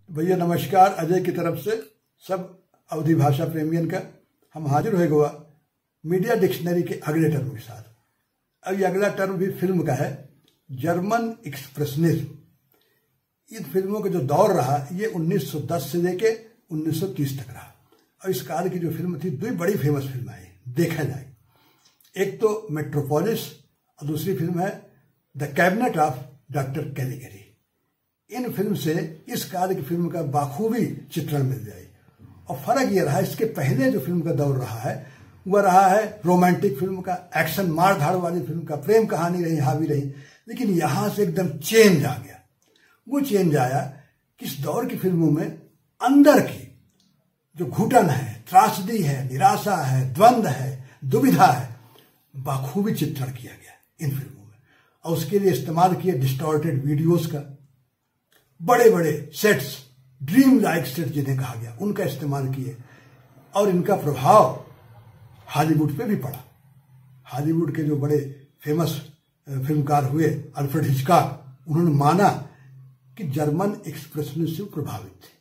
भैया नमस्कार। अजय की तरफ से सब अवधी भाषा प्रेमियन का हम हाजिर हुए गोवा मीडिया डिक्शनरी के अगले टर्म के साथ। अब ये अगला टर्म भी फिल्म का है, जर्मन एक्सप्रेशनिज्म। इन फिल्मों का जो दौर रहा ये 1910 से लेके 1930 तक रहा। और इस काल की जो फिल्म थी, दो बड़ी फेमस फिल्म आई देखा जाए। एक तो मेट्रोपोलिस और दूसरी फिल्म है the cabinet of doctor Caligari. इन फिल्म से इस काल की फिल्म का बाखूबी चित्रण मिल जाए। और फर्क ये रहा, इसके पहले जो फिल्म का दौर रहा है वह रहा है रोमांटिक फिल्म का, एक्शन मार धाड़ वाली फिल्म का, प्रेम कहानी रही, हावी रही। लेकिन यहां से एकदम चेंज आ गया। वो चेंज आया कि इस दौर की फिल्मों में अंदर की जो घुटन है, त्रासदी है, निराशा है, द्वंद्व है, दुविधा है, बाखूबी चित्रण किया गया इन फिल्मों में। और उसके लिए इस्तेमाल किया डिस्टॉर्टेड वीडियोस का, बड़े बड़े सेट्स, ड्रीम लाइक सेट जिन्हें कहा गया, उनका इस्तेमाल किए। और इनका प्रभाव हॉलीवुड पे भी पड़ा। हॉलीवुड के जो बड़े फेमस फिल्मकार हुए अल्फ्रेड हिचकॉक, उन्होंने माना कि जर्मन एक्सप्रेशनिज्म से प्रभावित थे।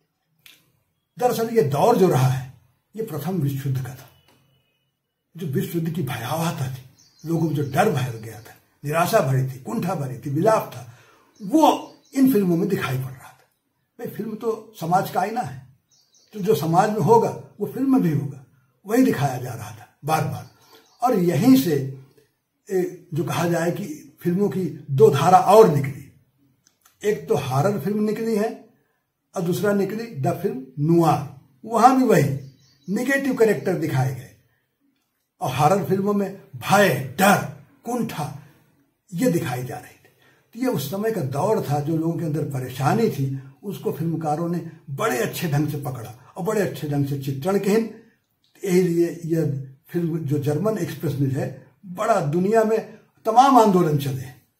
दरअसल ये दौर जो रहा है ये प्रथम विश्व युद्ध का था। जो विश्व युद्ध की भयावहता थी, लोगों में जो डर भर गया था, निराशा भरी थी, कुंठा भरी थी, विलाप था, वो इन फिल्मों में दिखाई पड़ रहा था। भाई फिल्म तो समाज का आईना है, तो जो समाज में होगा वो फिल्म में भी होगा, वही दिखाया जा रहा था बार बार। और यहीं से जो कहा जाए कि फिल्मों की दो धारा और निकली। एक तो हॉरर फिल्म निकली है और दूसरा निकली द फिल्म नुआर। वहां भी वही निगेटिव कैरेक्टर दिखाए गए। और हॉरर फिल्मों में भय, डर, कुंठा ये दिखाई जा रही थी। तो ये उस समय का दौर था, जो लोगों के अंदर परेशानी थी उसको फिल्मकारों ने बड़े अच्छे ढंग से पकड़ा और बड़े अच्छे ढंग से चित्रण किए। यही लिए यह फिल्म जो जर्मन एक्सप्रेशनिज्म है, बड़ा दुनिया में तमाम आंदोलन चले।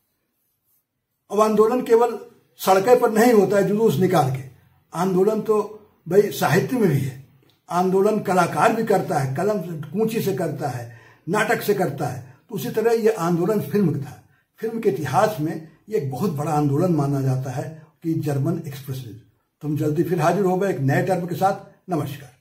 अब आंदोलन केवल सड़कों पर नहीं होता है जुलूस निकाल के, आंदोलन तो भाई साहित्य में भी है। आंदोलन कलाकार भी करता है, कलम कूंची से करता है, नाटक से करता है। तो उसी तरह ये आंदोलन फिल्म था। फिल्म के इतिहास में ये एक बहुत बड़ा आंदोलन माना जाता है कि जर्मन एक्सप्रेशनिज्म। तुम जल्दी फिर हाजिर हो गए एक नए टर्म के साथ। नमस्कार।